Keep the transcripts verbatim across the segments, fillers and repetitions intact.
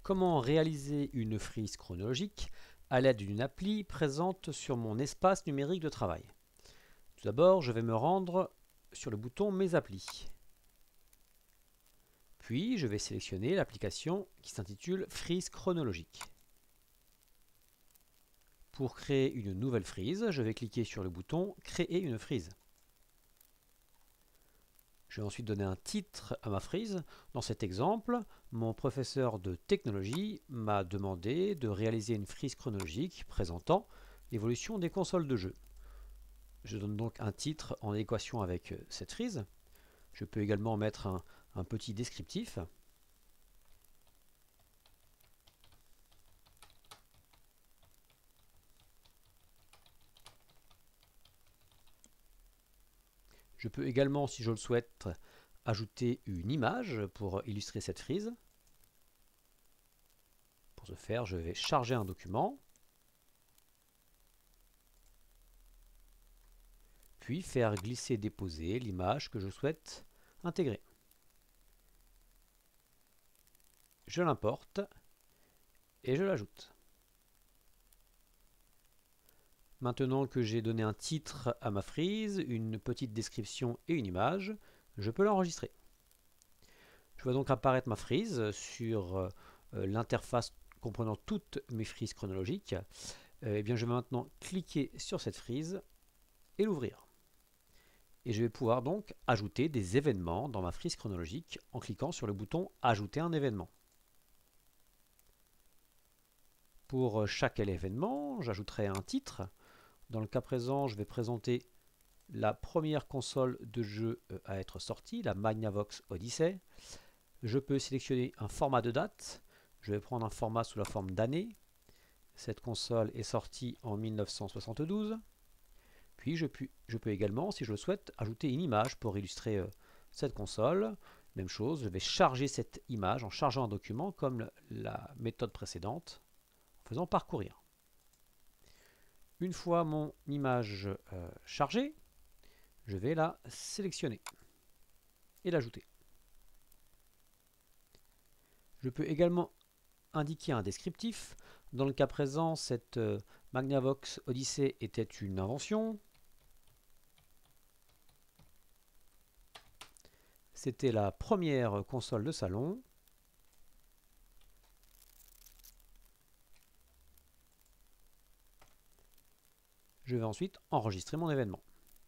Comment réaliser une frise chronologique à l'aide d'une appli présente sur mon espace numérique de travail? Tout d'abord, je vais me rendre sur le bouton Mes applis. Puis, je vais sélectionner l'application qui s'intitule Frise chronologique. Pour créer une nouvelle frise, je vais cliquer sur le bouton Créer une frise. Je vais ensuite donner un titre à ma frise. Dans cet exemple, mon professeur de technologie m'a demandé de réaliser une frise chronologique présentant l'évolution des consoles de jeux. Je donne donc un titre en équation avec cette frise. Je peux également mettre un, un petit descriptif. Je peux également, si je le souhaite, ajouter une image pour illustrer cette frise. Pour ce faire, je vais charger un document, puis faire glisser-déposer l'image que je souhaite intégrer. Je l'importe et je l'ajoute. Maintenant que j'ai donné un titre à ma frise, une petite description et une image, je peux l'enregistrer. Je vois donc apparaître ma frise sur euh, l'interface comprenant toutes mes frises chronologiques. Euh, et bien, je vais maintenant cliquer sur cette frise et l'ouvrir. Et je vais pouvoir donc ajouter des événements dans ma frise chronologique en cliquant sur le bouton Ajouter un événement. Pour chaque événement, j'ajouterai un titre. Dans le cas présent, je vais présenter la première console de jeu à être sortie, la Magnavox Odyssey. Je peux sélectionner un format de date. Je vais prendre un format sous la forme d'année. Cette console est sortie en mille neuf cent soixante-douze. Puis je, puis je peux également, si je le souhaite, ajouter une image pour illustrer euh, cette console. Même chose, je vais charger cette image en chargeant un document comme la méthode précédente, en faisant parcourir. Une fois mon image euh, chargée, je vais la sélectionner et l'ajouter. Je peux également indiquer un descriptif. Dans le cas présent, cette euh, Magnavox Odyssey était une invention. C'était la première console de salon. Je vais ensuite enregistrer mon événement.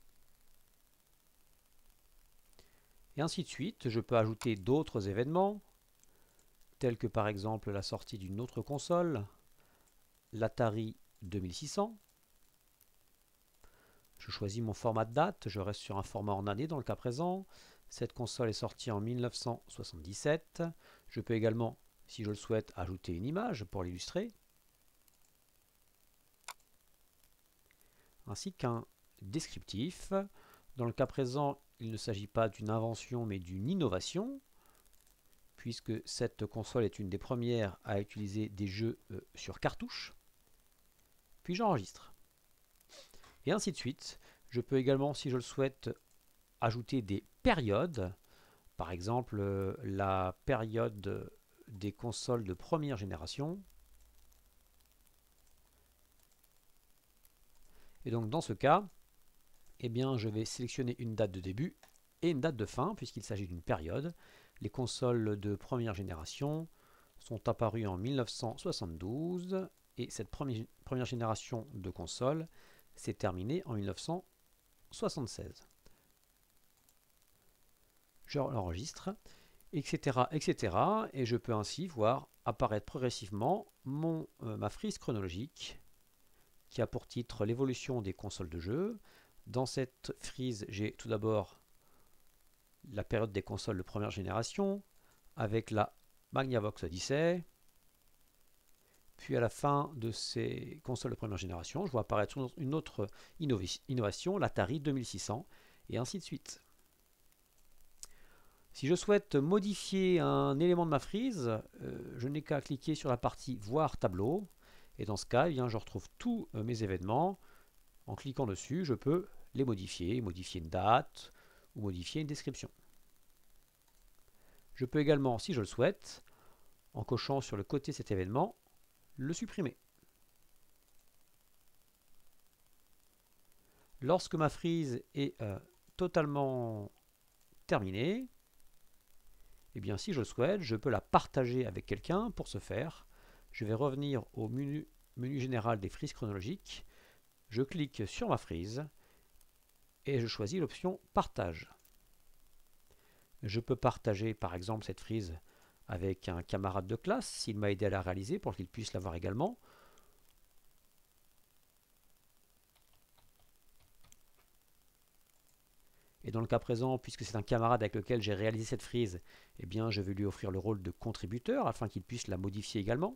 Et ainsi de suite, je peux ajouter d'autres événements, tels que par exemple la sortie d'une autre console, l'Atari deux mille six cents. Je choisis mon format de date, je reste sur un format en année dans le cas présent. Cette console est sortie en mille neuf cent soixante-dix-sept. Je peux également, si je le souhaite, ajouter une image pour l'illustrer, ainsi qu'un descriptif. Dans le cas présent, il ne s'agit pas d'une invention mais d'une innovation, puisque cette console est une des premières à utiliser des jeux euh, sur cartouche. Puis j'enregistre. Et ainsi de suite. Je peux également, si je le souhaite, ajouter des périodes. Par exemple, euh, la période des consoles de première génération. Et donc dans ce cas, eh bien, je vais sélectionner une date de début et une date de fin, puisqu'il s'agit d'une période. Les consoles de première génération sont apparues en mille neuf cent soixante-douze et cette première, première génération de consoles s'est terminée en mille neuf cent soixante-seize. Je l'enregistre, et cetera, et cetera. Et je peux ainsi voir apparaître progressivement mon, euh, ma frise chronologique qui a pour titre l'évolution des consoles de jeu. Dans cette frise, j'ai tout d'abord la période des consoles de première génération avec la Magnavox Odyssey. Puis à la fin de ces consoles de première génération, je vois apparaître une autre innovation, l'Atari deux mille six cents, et ainsi de suite. Si je souhaite modifier un élément de ma frise, euh, je n'ai qu'à cliquer sur la partie Voir tableau, et dans ce cas, eh bien, je retrouve tous euh, mes événements. En cliquant dessus, je peux les modifier, modifier une date ou modifier une description. Je peux également, si je le souhaite, en cochant sur le côté de cet événement, le supprimer. Lorsque ma frise est euh, totalement terminée, eh bien, si je le souhaite, je peux la partager avec quelqu'un. Pour ce faire, je vais revenir au menu, menu général des frises chronologiques. Je clique sur ma frise et je choisis l'option Partage. Je peux partager par exemple cette frise avec un camarade de classe s'il m'a aidé à la réaliser pour qu'il puisse l'avoir également. Et dans le cas présent, puisque c'est un camarade avec lequel j'ai réalisé cette frise, eh bien je vais lui offrir le rôle de contributeur afin qu'il puisse la modifier également.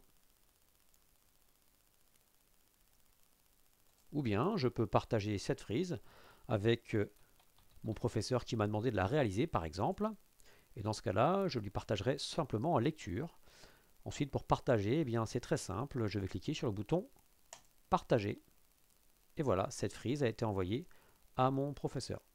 Ou bien je peux partager cette frise avec mon professeur qui m'a demandé de la réaliser par exemple. Et dans ce cas-là, je lui partagerai simplement en lecture. Ensuite, pour partager, eh bien c'est très simple, je vais cliquer sur le bouton Partager. Et voilà, cette frise a été envoyée à mon professeur.